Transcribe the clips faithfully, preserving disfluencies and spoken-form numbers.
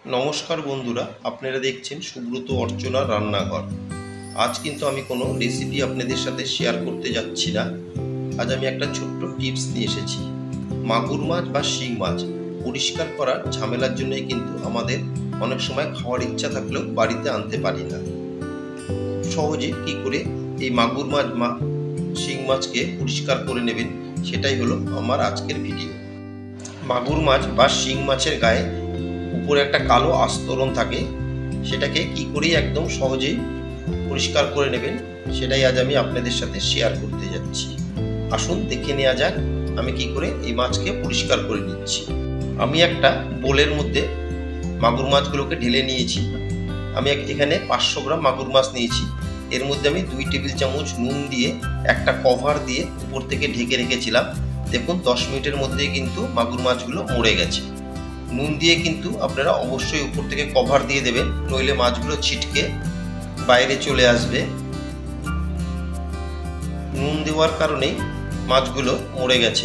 নমস্কার বন্ধুরা, আপনারা দেখছেন সুব্রত অর্চনা রান্নাঘর। আজ কিন্তু আমি কোনো রেসিপি আপনাদের সাথে শেয়ার করতে যাচ্ছি না। আজ আমি একটা ছোট্ট টিপস নিয়ে এসেছি। মাগুর মাছ বা শিং মাছ পরিষ্কার করার ঝামেলার জন্যই কিন্তু আমাদের অনেক সময় খাওয়ার ইচ্ছা থাকলেও বাড়িতে আনতে পারি না। সহজে কি করে এই মাগুর মাছ বা শিং মাছকে পরিষ্কার করে নেবেন, সেটাই হলো আমার আজকের ভিডিও। মাগুর মাছ বা শিং মাছের গায়ে উপরে একটা কালো আস্তরণ থাকে, সেটাকে কি করে একদম সহজেই পরিষ্কার করে নেবেন সেটাই আজ আমি আপনাদের সাথে শেয়ার করতে যাচ্ছি। আসুন দেখে নেওয়া যাক আমি কি করে এই মাছকে পরিষ্কার করে নিচ্ছি। আমি একটা বোলের মধ্যে মাগুর মাছগুলোকে ঢেলে নিয়েছি। আমি এখানে পাঁচশো গ্রাম মাগুর মাছ নিয়েছি। এর মধ্যে আমি দুই টেবিল চামচ নুন দিয়ে একটা কভার দিয়ে উপর থেকে ঢেকে রেখেছিলাম। দেখুন দশ মিনিটের মধ্যে কিন্তু মাগুর মাছগুলো মরে গেছে। নুন দিয়ে কিন্তু আপনারা অবশ্যই উপর থেকে কভার দিয়ে দেবেন, নইলে মাছগুলো ছিটকে বাইরে চলে আসবে। নুন দেওয়ার কারণেই মাছগুলো মরে গেছে।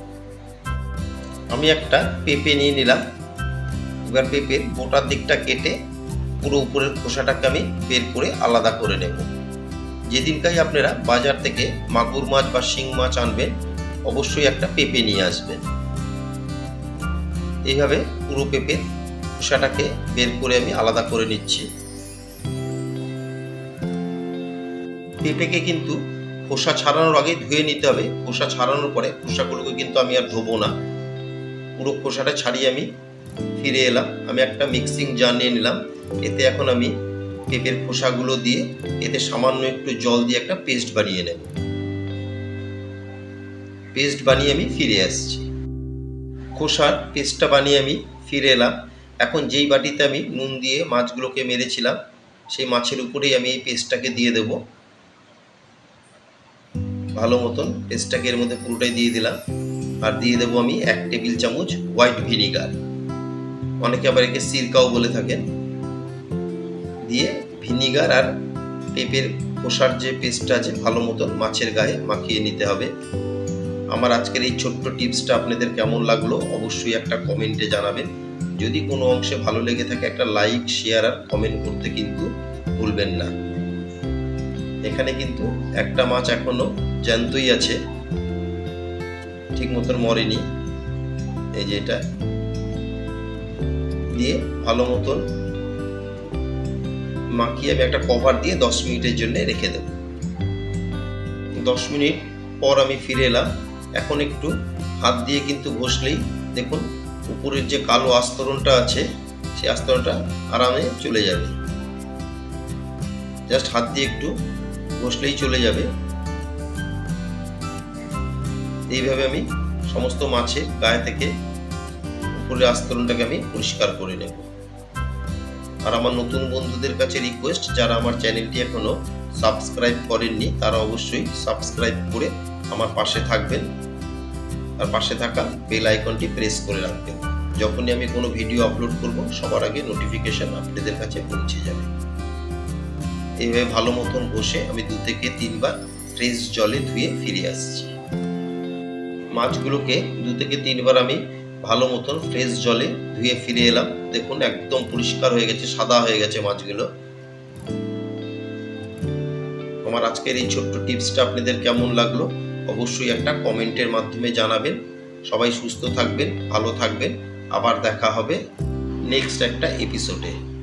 আমি একটা পেঁপে নিয়ে নিলাম। এবার পেঁপের গোটার দিকটা কেটে পুরো উপরের খোসাটাকে আমি বের করে আলাদা করে নেব। যেদিনকাই আপনারা বাজার থেকে মাগুর মাছ বা শিং মাছ আনবেন, অবশ্যই একটা পেঁপে নিয়ে আসবেন। এইভাবে পুরো পেঁপের খোসাটাকে বের করে আমি আলাদা করে নিচ্ছি। পেঁপেকে কিন্তু খোসা ছাড়ানোর আগে ধুয়ে নিতে হবে। খোসা ছাড়ানোর পরে খোসাগুলোকে কিন্তু আমি আর ধোবো না। পুরো খোসাটা ছাড়িয়ে আমি ফিরে এলাম। আমি একটা মিক্সিং জার নিয়ে নিলাম। এতে এখন আমি পেঁপের খোসাগুলো দিয়ে এতে সামান্য একটু জল দিয়ে একটা পেস্ট বানিয়ে নেব। পেস্ট বানিয়ে আমি ফিরে আসছি। খোসার পেস্টটা বানিয়ে আমি ফিরে এলাম। এখন যেই বাটিতে আমি নুন দিয়ে মাছগুলোকে মেরেছিলাম, সেই মাছের উপরেই আমি এই পেস্টটাকে দিয়ে দেব। ভালো মতন পেস্টটাকে এর মধ্যে পুরোটাই দিয়ে দিলাম। আর দিয়ে দেবো আমি এক টেবিল চামচ হোয়াইট ভিনিগার, অনেকে আবার একে সিরকাও বলে থাকেন। দিয়ে ভিনিগার আর পেঁপের খোসার যে পেস্টটা আছে ভালো মতন মাছের গায়ে মাখিয়ে নিতে হবে। আমার আজকের এই ছোট্ট টিপসটা আপনাদের কেমন লাগলো অবশ্যই একটা কমেন্টে জানাবেন। যদি কোনো অংশে ভালো লেগে থাকে একটা লাইক, শেয়ার আর কমেন্ট করতে কিন্তু ভুলবেন না। এখানে কিন্তু একটা মাছ এখনো জ্যান্তই আছে, ঠিক মতন মরেনি। এই যে এটা দিয়ে ভালো মতন মাখিয়ে আমি একটা কভার দিয়ে দশ মিনিটের জন্য রেখে দেব। দশ মিনিট পর আমি ফিরে এলাম। এখন একটু হাত দিয়ে কিন্তু ঘষলেই দেখুন উপরের যে কালো আস্তরণটা আছে সেই আস্তরণটা আরামে চলে যাবে। জাস্ট হাত দিয়ে একটু ঘষলেই চলে যাবে। এইভাবে আমি সমস্ত মাছের গায়ে থেকে উপরের আস্তরণটাকে আমি পরিষ্কার করে নেব। আর আমার নতুন বন্ধুদের কাছে রিকোয়েস্ট, যারা আমার চ্যানেলটি এখনো সাবস্ক্রাইব করেননি তারা অবশ্যই সাবস্ক্রাইব করে আমার পাশে থাকবেন। আর পাশে থাকা বেল আইকনটি প্রেস করে রাখবেন। যখনই আমি কোনো ভিডিও আপলোড করব সবার আগে নোটিফিকেশন আপনাদের কাছে পৌঁছে যাবে। এইভাবে ভালো মতন ঘষে আমি দু থেকে তিনবার ফ্রেশ জলে ধুয়ে ফিরে আসছি। মাছগুলোকে দু থেকে তিনবার আমি ভালো মতন ফ্রেশ জলে ধুয়ে ফিরে এলাম। দেখুন একদম পরিষ্কার হয়ে গেছে, সাদা হয়ে গেছে মাছগুলো। আমার আজকের এই ছোট্ট টিপসটা আপনাদের কেমন লাগলো অবশ্যই একটা কমেন্টের মাধ্যমে জানাবেন। সবাই সুস্থ থাকবেন, ভালো থাকবেন। আবার দেখা হবে নেক্সট একটা এপিসোডে।